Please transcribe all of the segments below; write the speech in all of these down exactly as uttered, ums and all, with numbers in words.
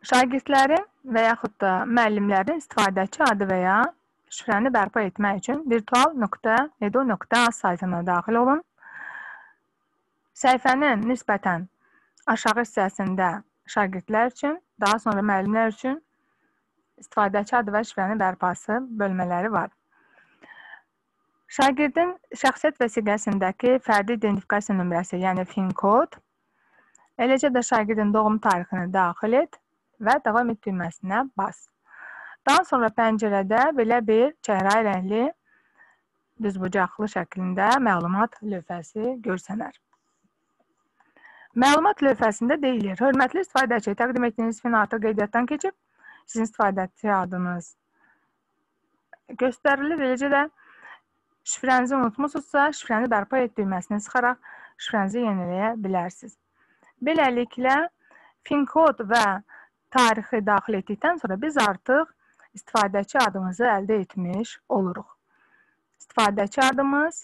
Şagirdlərin və yaxud da müəllimlərin istifadəçi adı və ya şifrəni bərpa etmək üçün virtual nöqtə edu nöqtə az saytına daxil olun. Səhifənin nisbətən aşağı hissəsində şagirdlər üçün, daha sonra müəllimlər üçün istifadəçi adı və şifrənin bərpası bölmələri var. Şagirdin şəxsiyyət vəsiqəsindəki fərdi identifikasiya nömrəsi, yəni fin kod, eləcə də şagirdin doğum tarixini daxil et və davam et düyməsinə bas. Daha sonra pəncərədə belə bir çəhrayı rəngli düzbucaqlı şəklində məlumat lövhəsi görsənər. Məlumat lövhəsində deyilir: hörmətli istifadəçi, təqdim etdiyiniz fin artıq qeydiyyatdan keçib, sizin istifadəçi adınız göstərilir. Eləcə də şifrənizi unutmusunuzsa, şifrəni bərpa et düyməsini sıxaraq şifrənizi yeniləyə bilərsiniz. Beləliklə, fin kod və tarixi daxil etdikdən sonra biz artıq istifadəçi adımızı əldə etmiş oluruq. İstifadəçi adımız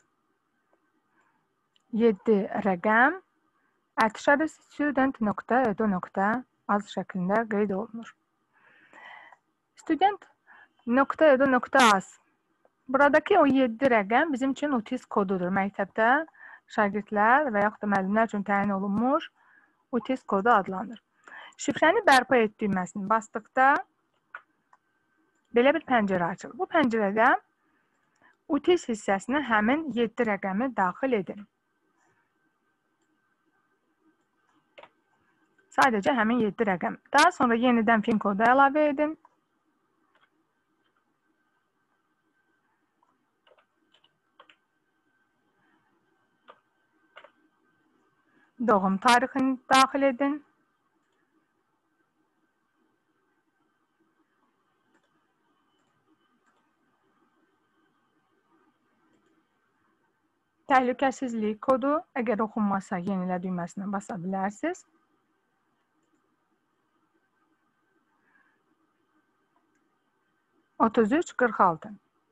yeddi rəqəm at student nöqtə edu nöqtə az şəklində qeyd olunur. Student nöqtə edu nöqtə az. Buradakı o yeddi rəqəm bizim üçün utis kodudur. Məktəbdə şagirdlər və yaxud da müəllimlər üçün təyin olunmuş utis kodu adlanır. Şifrəni bərpa et düyməsini basdıqda belə bir pəncərə açılır. Bu pəncərədə utis hissəsinə həmin yeddi rəqəmi daxil edin. Sadəcə həmin yeddi rəqəm. Daha sonra yenidən fin kodu əlavə edin. Doğum tarixini daxil edin. Təhlükəsizlik kodu, əgər oxunmazsa yenilə düyməsinə basa bilərsiniz. otuz üç qırx altı.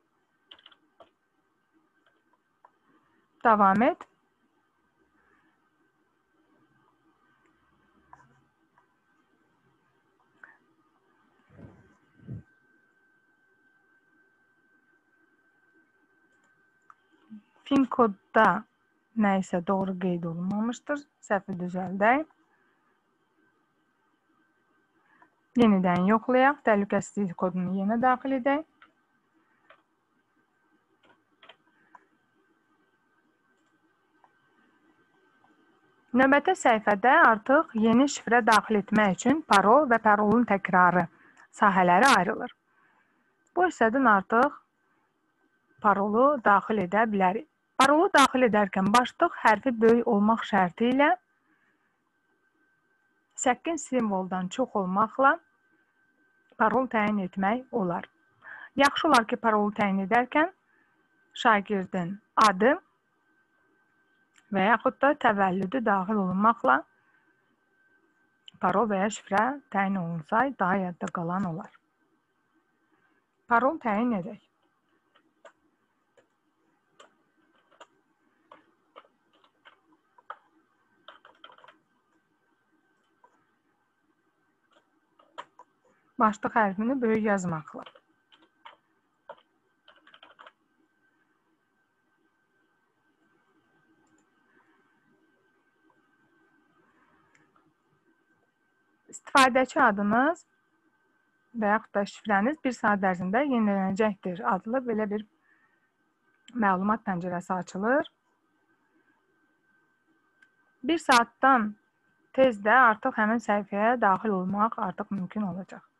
Davam et. Fin kodda nə isə doğru qeyd olunmamışdır. Səhvi düzəldək. Yenidən yoxlayaq. Təhlükəsizlik kodunu yenə daxil edək. Növbəti səhifədə artıq yeni şifrə daxil etmək üçün parol və parolun təkrarı sahələri ayrılır. Bu hissədən artıq parolu daxil edə bilərik. Parolu daxil edərkən başlıq hərfi böyük olmaq şərti ilə səkkin simvoldan çox olmaqla parol təyin etmək olar. Yaxşı olar ki, parolu təyin edərkən şagirdin adı və yaxud da təvəllüdü daxil olunmaqla parol və ya şifrə təyin olunsaydı daha yadda qalan olar. Parol təyin edək. Başlıq hərfini böyük yazmaqla. İstifadəçi adınız və yaxud da şifrəniz bir saat ərzində yenilənəcəkdir adlı belə bir məlumat pəncərəsi açılır. Bir saatdan tez də artıq həmin səhifəyə daxil olmaq artıq mümkün olacaq.